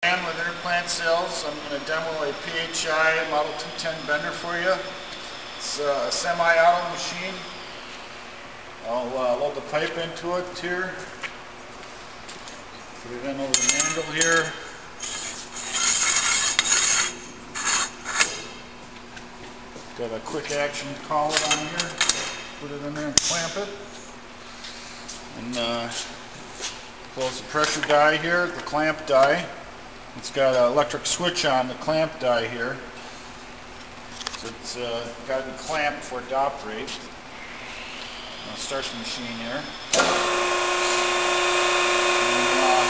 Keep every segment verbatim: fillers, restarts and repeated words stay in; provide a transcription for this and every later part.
And with Interplant Sales, I'm going to demo a P H I Model two ten bender for you. It's a semi-auto machine. I'll uh, load the pipe into it here. Put it in over the handle here. Got a quick action collet on here. Put it in there and clamp it. And uh, close the pressure die here, the clamp die. It's got an electric switch on the clamp die here. So it's uh, got to be clamped for it to operate. I'll start the machine here. And, uh,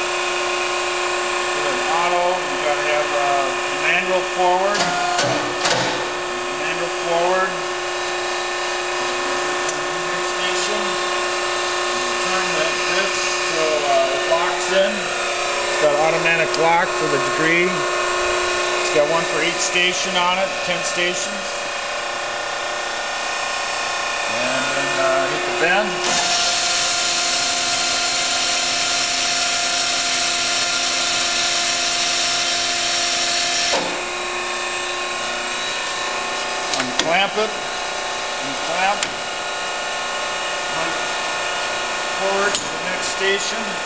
for an auto, you got to have uh, manual forward. Manual forward. Station. Turn that this so uh, it locks in. Got automatic lock for the degree. It's got one for each station on it, ten stations. And then uh, hit the bend. Unclamp it. Unclamp. Forward to the next station.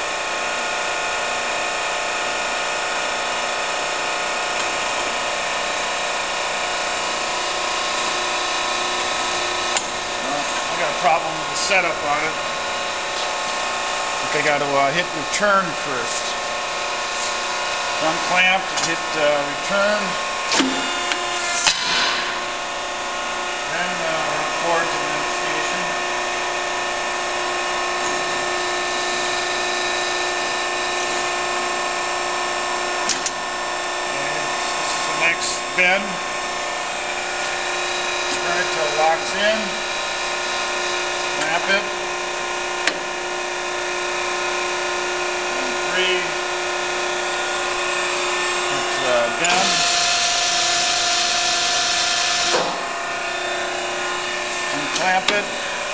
Problem with the setup on it. I think I got to uh, hit return first. Unclamped, hit uh, return, then uh, forward to the next station. Okay, this is the next bend. Turn it till it locks in. Snap it. And three. It's uh, down. Unclamp it.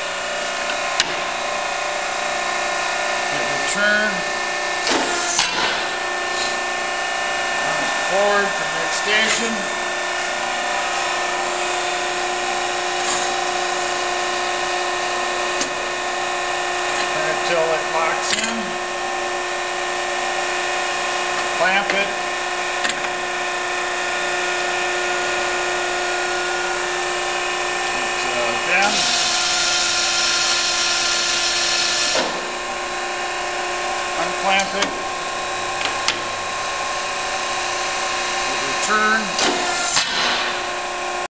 Hit return. Forward to the next station. Until it locks in. Clamp it. It's uh, down. Unclamp it. Return.